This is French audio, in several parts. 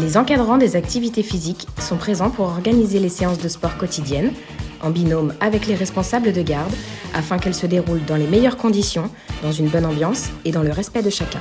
Les encadrants des activités physiques sont présents pour organiser les séances de sport quotidiennes, en binôme avec les responsables de garde, afin qu'elles se déroulent dans les meilleures conditions, dans une bonne ambiance et dans le respect de chacun.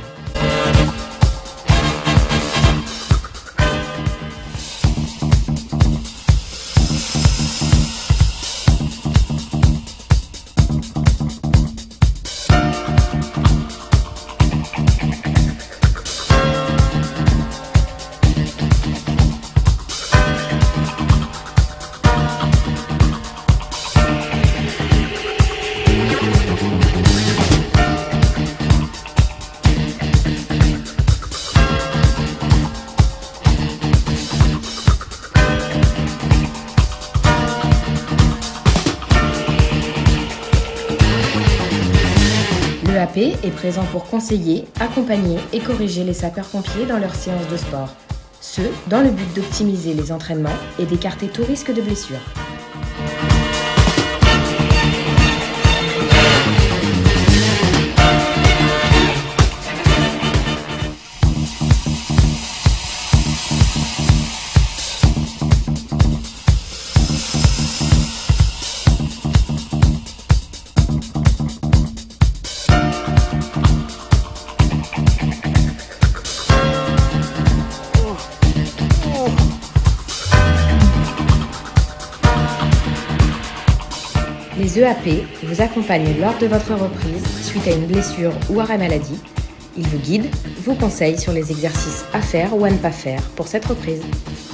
L'EAP est présent pour conseiller, accompagner et corriger les sapeurs-pompiers dans leurs séances de sport. Ce, dans le but d'optimiser les entraînements et d'écarter tout risque de blessure. Les EAP vous accompagnent lors de votre reprise suite à une blessure ou arrêt maladie. Ils vous guident, vous conseillent sur les exercices à faire ou à ne pas faire pour cette reprise.